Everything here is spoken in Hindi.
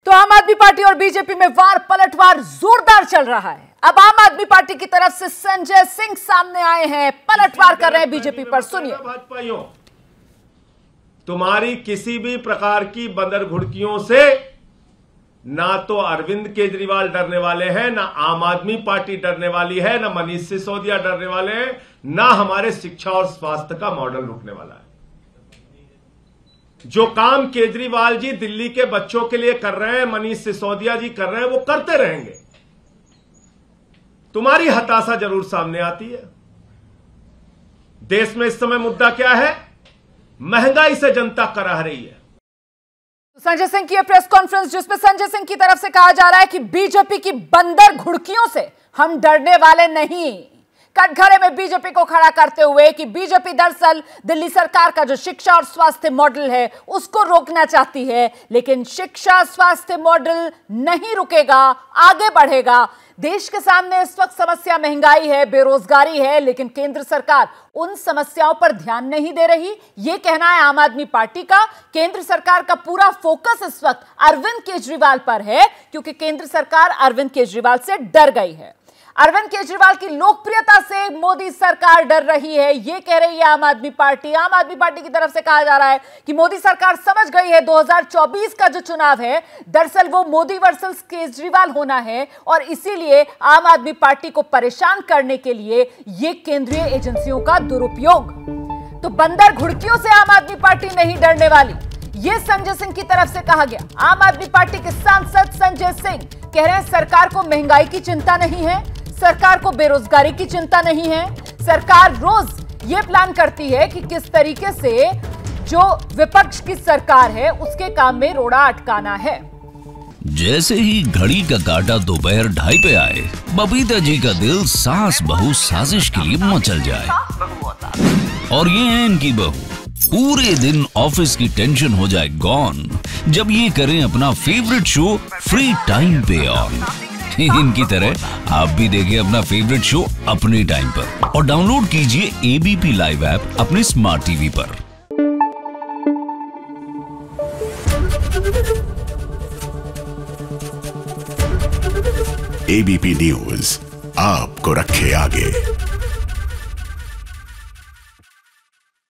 तो आम आदमी पार्टी और बीजेपी में वार पलटवार जोरदार चल रहा है। अब आम आदमी पार्टी की तरफ से संजय सिंह सामने आए हैं, पलटवार कर रहे हैं बीजेपी पर। सुनिए। भाजपाइयों, तुम्हारी किसी भी प्रकार की बंदर घुड़कियों से ना तो अरविंद केजरीवाल डरने वाले हैं, ना आम आदमी पार्टी डरने वाली है, ना मनीष सिसोदिया डरने वाले हैं, ना हमारे शिक्षा और स्वास्थ्य का मॉडल रुकने वाला है। जो काम केजरीवाल जी दिल्ली के बच्चों के लिए कर रहे हैं, मनीष सिसोदिया जी कर रहे हैं, वो करते रहेंगे। तुम्हारी हताशा जरूर सामने आती है। देश में इस समय मुद्दा क्या है? महंगाई से जनता कराह रही है। संजय सिंह की प्रेस कॉन्फ्रेंस, जिसमें संजय सिंह की तरफ से कहा जा रहा है कि बीजेपी की बंदर घुड़कियों से हम डरने वाले नहीं। कटघरे में बीजेपी को खड़ा करते हुए कि बीजेपी दरअसल दिल्ली सरकार का जो शिक्षा और स्वास्थ्य मॉडल है उसको रोकना चाहती है, लेकिन शिक्षा स्वास्थ्य मॉडल नहीं रुकेगा, आगे बढ़ेगा। देश के सामने इस वक्त समस्या महंगाई है, बेरोजगारी है, लेकिन केंद्र सरकार उन समस्याओं पर ध्यान नहीं दे रही, ये कहना है आम आदमी पार्टी का। केंद्र सरकार का पूरा फोकस इस वक्त अरविंद केजरीवाल पर है, क्योंकि केंद्र सरकार अरविंद केजरीवाल से डर गई है। अरविंद केजरीवाल की लोकप्रियता से मोदी सरकार डर रही है, ये कह रही है आम आदमी पार्टी। आम आदमी पार्टी की तरफ से कहा जा रहा है कि मोदी सरकार समझ गई है 2024 का जो चुनाव है दरअसल वो मोदी वर्सेस केजरीवाल होना है, और इसीलिए आम आदमी पार्टी को परेशान करने के लिए ये केंद्रीय एजेंसियों का दुरुपयोग। तो बंदर घुड़कियों से आम आदमी पार्टी नहीं डरने वाली, ये संजय सिंह की तरफ से कहा गया। आम आदमी पार्टी के सांसद संजय सिंह कह रहे हैं सरकार को महंगाई की चिंता नहीं है, सरकार को बेरोजगारी की चिंता नहीं है। सरकार रोज ये प्लान करती है कि किस तरीके से जो विपक्ष की सरकार है उसके काम में रोड़ा अटकाना है। जैसे ही घड़ी का काटा दोपहर 2:30 पे आए, बबीता जी का दिल सास बहू साजिश के लिए मचल जाए। और ये है इनकी बहू, पूरे दिन ऑफिस की टेंशन हो जाए गॉन जब ये करें अपना फेवरेट शो फ्री टाइम पे ऑन। इनकी तरह आप भी देखिए अपना फेवरेट शो अपने टाइम पर और डाउनलोड कीजिए एबीपी लाइव ऐप अपने स्मार्ट टीवी पर। एबीपी न्यूज आपको रखे आगे।